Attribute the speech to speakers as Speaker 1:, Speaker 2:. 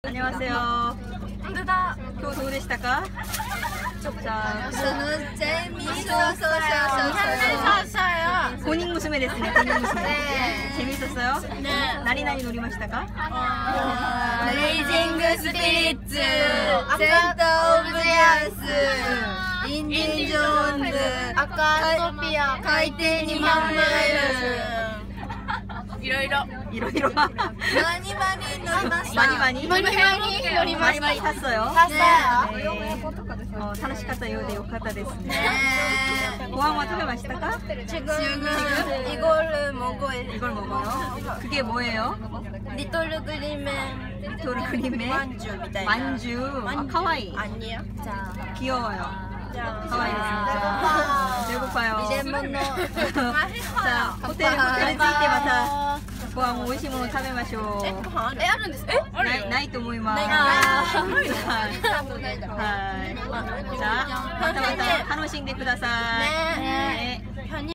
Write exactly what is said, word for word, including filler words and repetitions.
Speaker 1: 안녕하세요. 힘들다.今日どうでしたか? 자,
Speaker 2: 재밌었어요.
Speaker 1: 본인娘ですね. 본인娘.
Speaker 2: 네.
Speaker 1: 재밌었어요?
Speaker 2: 네.
Speaker 1: 나리나리 노리마시다가?
Speaker 2: 레이징 스피릿츠, 센터 오브 제아스, 인디 존즈, 아카토피아, 가이테니 맘마이르. いろいろ
Speaker 1: いろいろ
Speaker 2: 많이 많이 놀았어요.
Speaker 1: 많이 많이
Speaker 2: 많이 많이
Speaker 1: 많이 많이 탔어요.
Speaker 2: 탔어요.
Speaker 1: 네. 어, 楽しかったようでよかったですね. 고항食べましたか?
Speaker 2: 지금 이거를 먹어요.
Speaker 1: 이걸 먹어요. 그게 뭐예요?
Speaker 2: 리틀 그림의
Speaker 1: 리틀 그림의
Speaker 2: 만주 미타이.
Speaker 1: 만주. 아, 카와이.
Speaker 2: 아니요. 자,
Speaker 1: 귀여워요. 카와이
Speaker 2: 배고파.
Speaker 1: 배고파요.
Speaker 2: 이제 뭐
Speaker 1: 자, 호텔 호텔에 着いてまた ご飯美味しいもの食べましょう。
Speaker 2: え、あるんですか？
Speaker 1: ない、ないと思います。
Speaker 2: ない。
Speaker 1: はい。じゃあ、またまた楽しんでください。